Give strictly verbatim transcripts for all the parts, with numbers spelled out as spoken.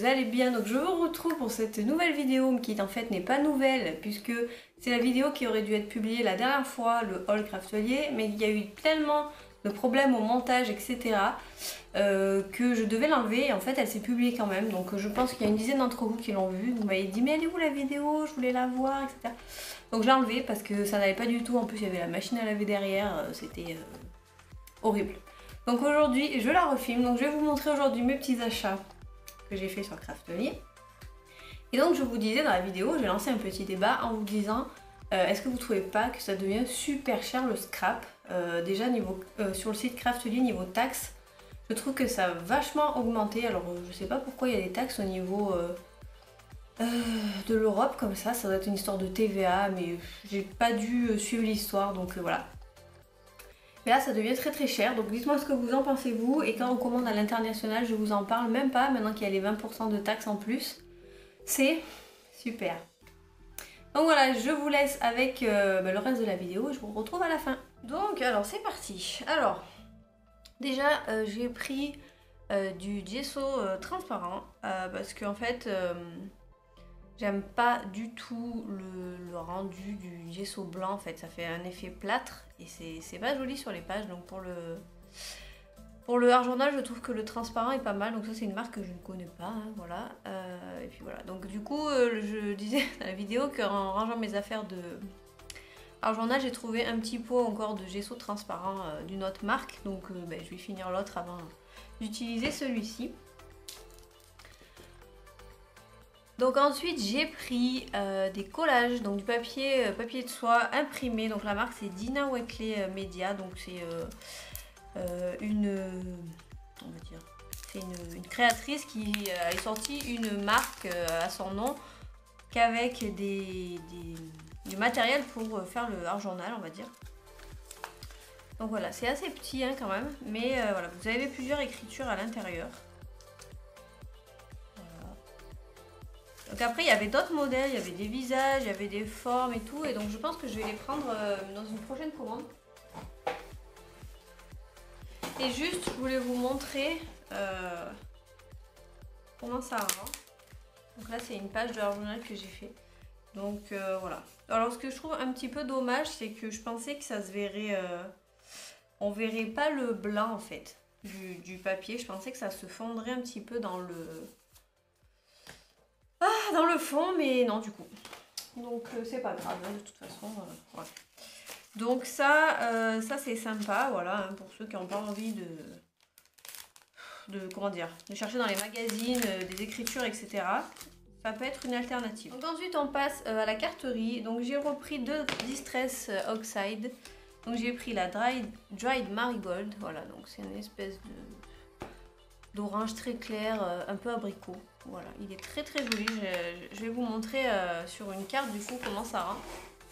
allez bien. Donc je vous retrouve pour cette nouvelle vidéo qui en fait n'est pas nouvelle puisque c'est la vidéo qui aurait dû être publiée la dernière fois, le haul Craftelier, mais il y a eu tellement de problèmes au montage, et cetera euh, que je devais l'enlever et en fait elle s'est publiée quand même. Donc je pense qu'il y a une dizaine d'entre vous qui l'ont vue. Vous m'avez dit mais elle est où la vidéo, je voulais la voir, et cetera. Donc je l'ai enlevée parce que ça n'allait pas du tout. En plus il y avait la machine à laver derrière, c'était euh, horrible. Donc aujourd'hui je la refilme, donc je vais vous montrer aujourd'hui mes petits achats que j'ai fait sur Craftelier. Et donc je vous disais dans la vidéo, j'ai lancé un petit débat en vous disant euh, est-ce que vous trouvez pas que ça devient super cher le scrap euh, déjà niveau, euh, sur le site Craftelier niveau taxes, je trouve que ça a vachement augmenté. Alors je sais pas pourquoi il y a des taxes au niveau euh, euh, de l'Europe comme ça, ça doit être une histoire de T V A, mais j'ai pas dû suivre l'histoire, donc euh, voilà. Mais là ça devient très très cher, donc dites-moi ce que vous en pensez vous, et quand on commande à l'international je vous en parle même pas, maintenant qu'il y a les vingt pour cent de taxes en plus, c'est super. Donc voilà, je vous laisse avec euh, bah, le reste de la vidéo et je vous retrouve à la fin. Donc alors c'est parti. Alors déjà euh, j'ai pris euh, du gesso euh, transparent euh, parce que en fait euh, j'aime pas du tout le, le rendu du gesso blanc. En fait ça fait un effet plâtre et c'est pas joli sur les pages. Donc pour le pour le art journal je trouve que le transparent est pas mal. Donc ça c'est une marque que je ne connais pas, hein, voilà. Euh, et puis voilà, donc du coup euh, je disais dans la vidéo qu'en rangeant mes affaires de art journal j'ai trouvé un petit pot encore de gesso transparent euh, d'une autre marque. Donc euh, ben, je vais finir l'autre avant d'utiliser celui-ci. Donc ensuite j'ai pris euh, des collages, donc du papier, euh, papier de soie imprimé. Donc la marque c'est Dina Watley euh, Media, donc c'est euh, euh, une, on va dire, c'est une, une créatrice qui euh, est sortie une marque euh, à son nom qu'avec des, des, du matériel pour faire le art journal, on va dire. Donc voilà, c'est assez petit hein, quand même, mais euh, voilà, vous avez plusieurs écritures à l'intérieur. Donc après il y avait d'autres modèles, il y avait des visages, il y avait des formes et tout, et donc je pense que je vais les prendre euh, dans une prochaine commande. Et juste je voulais vous montrer euh, comment ça rend. Donc là c'est une page de art journal que j'ai fait. Donc euh, voilà. Alors ce que je trouve un petit peu dommage, c'est que je pensais que ça se verrait, euh, on verrait pas le blanc en fait du, du papier. Je pensais que ça se fondrait un petit peu dans le Ah, dans le fond, mais non du coup. Donc euh, c'est pas grave, hein, de toute façon. Euh, voilà. Donc ça, euh, ça c'est sympa, voilà, hein, pour ceux qui n'ont pas envie de, de, comment dire, de chercher dans les magazines, euh, des écritures, et cetera. Ça peut être une alternative. Donc ensuite on passe euh, à la carterie. Donc j'ai repris deux Distress euh, Oxide. Donc j'ai pris la Dried, Dried Marigold, voilà, donc c'est une espèce de d'orange très clair, euh, un peu abricot. Voilà, il est très très joli. Je, je vais vous montrer euh, sur une carte du coup comment ça rend.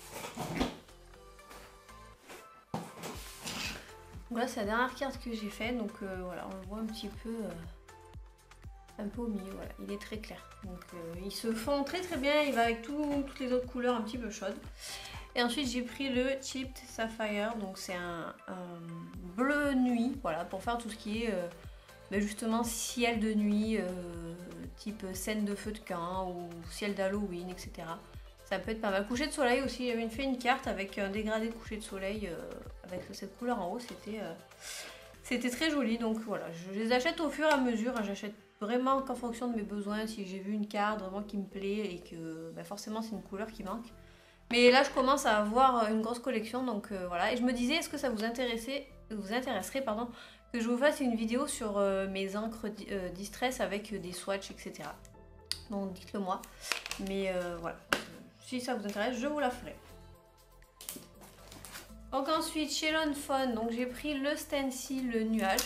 Voilà, c'est la dernière carte que j'ai faite, donc euh, voilà, on le voit un petit peu, euh, un peu au milieu. Voilà, il est très clair. Donc euh, il se fond très très bien. Il va avec tout, toutes les autres couleurs un petit peu chaudes. Et ensuite j'ai pris le Chipped Sapphire, donc c'est un, un bleu nuit, voilà, pour faire tout ce qui est euh, ben justement ciel de nuit, euh, type scène de feu de camp ou ciel d'Halloween, et cetera. Ça peut être pas mal. Coucher de soleil aussi, j'avais fait une carte avec un dégradé de coucher de soleil euh, avec cette couleur en haut, c'était euh, c'était très joli. Donc voilà, je les achète au fur et à mesure, hein, j'achète vraiment qu'en fonction de mes besoins. Si j'ai vu une carte vraiment qui me plaît et que ben forcément c'est une couleur qui manque. Mais là je commence à avoir une grosse collection, donc euh, voilà. Et je me disais, est-ce que ça vous intéressait, vous intéresserait pardon, que je vous fasse une vidéo sur euh, mes encres euh, Distress avec euh, des swatchs, et cetera. Donc dites-le moi. Mais euh, voilà, si ça vous intéresse, je vous la ferai. Donc ensuite, chez Lawn Fawn, donc j'ai pris le stencil le nuage.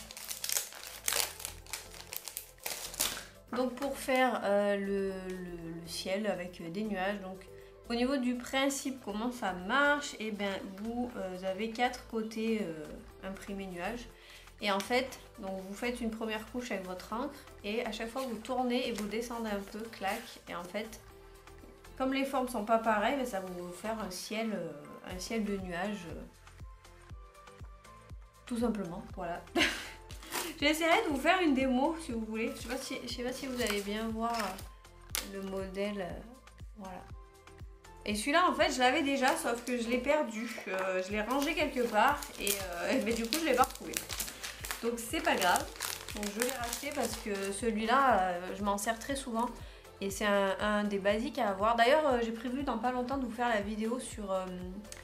Donc pour faire euh, le, le, le ciel avec euh, des nuages. Donc au niveau du principe, comment ça marche? Et eh bien vous, euh, vous avez quatre côtés euh, imprimés nuages. Et en fait, donc vous faites une première couche avec votre encre et à chaque fois vous tournez et vous descendez un peu, clac. Et en fait, comme les formes sont pas pareilles, ben ça va vous faire un ciel, euh, un ciel de nuages, euh, tout simplement. Voilà. J'essaierai de vous faire une démo si vous voulez. Je sais pas si, je sais pas si vous allez bien voir le modèle. Voilà. Et celui-là, en fait, je l'avais déjà, sauf que je l'ai perdu. Euh, je l'ai rangé quelque part et euh, mais du coup, je l'ai pas retrouvé. Donc, c'est pas grave. Donc, je l'ai racheté parce que celui-là, euh, je m'en sers très souvent. Et c'est un, un des basiques à avoir. D'ailleurs, euh, j'ai prévu dans pas longtemps de vous faire la vidéo sur... Euh,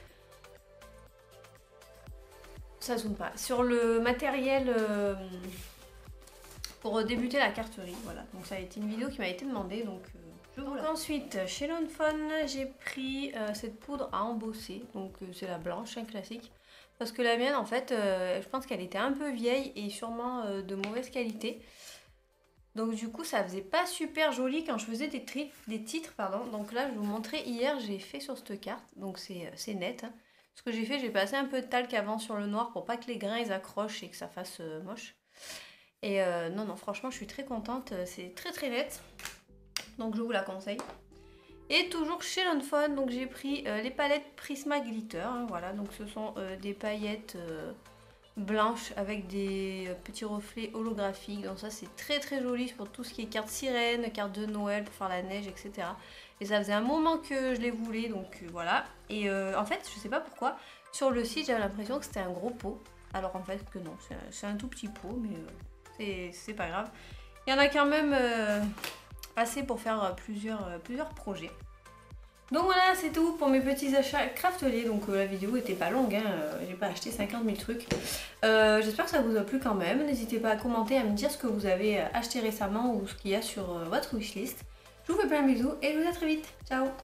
ça zoome pas. Sur le matériel euh, pour débuter la carterie. Voilà. Donc, ça a été une vidéo qui m'a été demandée. Donc... Euh, Donc ensuite, chez Lawnfawn, j'ai pris euh, cette poudre à embosser, donc euh, c'est la blanche, un classique, parce que la mienne en fait, euh, je pense qu'elle était un peu vieille et sûrement euh, de mauvaise qualité. Donc du coup, ça faisait pas super joli quand je faisais des, des titres, pardon. Donc là, je vous montrais hier, j'ai fait sur cette carte, donc c'est net. Hein. Ce que j'ai fait, j'ai passé un peu de talc avant sur le noir pour pas que les grains ils accrochent et que ça fasse euh, moche. Et euh, non, non, franchement, je suis très contente, c'est très très net. Donc je vous la conseille. Et toujours chez Lawnfawn, donc j'ai pris euh, les palettes Prisma Glitter. Hein, voilà, donc ce sont euh, des paillettes euh, blanches avec des euh, petits reflets holographiques. Donc ça c'est très très joli pour tout ce qui est carte sirène, carte de Noël pour faire la neige, et cetera. Et ça faisait un moment que je les voulais, donc euh, voilà. Et euh, en fait, je sais pas pourquoi, sur le site j'avais l'impression que c'était un gros pot. Alors en fait que non, c'est un, un tout petit pot, mais euh, c'est pas grave. Il y en a quand même... Euh, assez pour faire plusieurs, plusieurs projets. Donc voilà, c'est tout pour mes petits achats Craftelier. Donc euh, la vidéo était pas longue, hein, euh, j'ai pas acheté cinquante mille trucs. Euh, J'espère que ça vous a plu quand même. N'hésitez pas à commenter, à me dire ce que vous avez acheté récemment ou ce qu'il y a sur euh, votre wishlist. Je vous fais plein de bisous et je vous dis à très vite. Ciao!